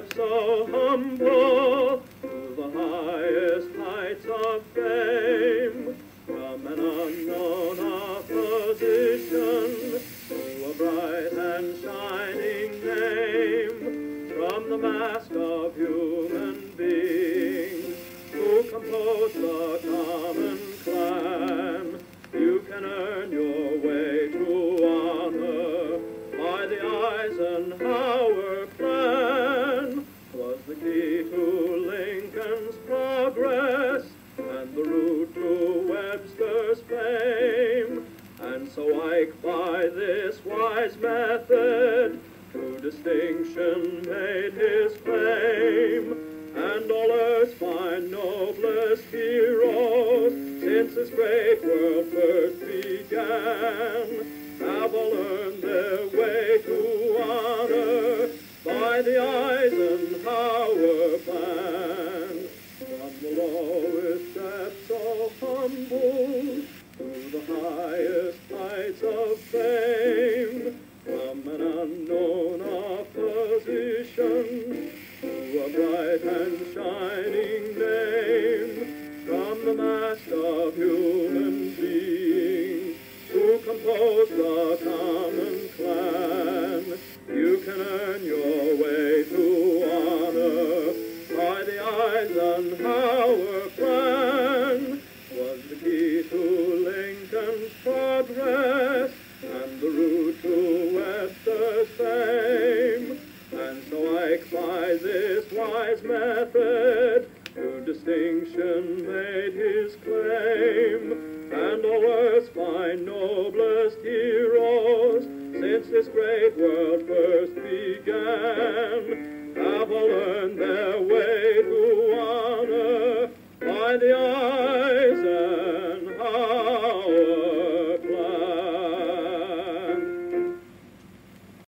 stepped so humble to the highest heights of fame, from an unknown opposition to a bright and shining name, from the mask of human beings who compose the common clan. You can earn your way to honor by the Eisenhower Plan. Was the key to Lincoln's progress and the route to Webster's fame. And so Ike, by this wise method, to distinction made his claim. And all earth's fine noblest heroes, since this great world first began, have all earned their way to honor by the Eisenhower Plan. From the lowest steps so humble to the highest heights of fame, from an unknown opposition to a bright and shining name, from the mask of human beings who compose the common clan. You can earn your way to honor by the Eisenhower Plan. Was the key to Lincoln's progress and the route to Webster's fame. And so Ike, by this wise method, to distinction made his claim.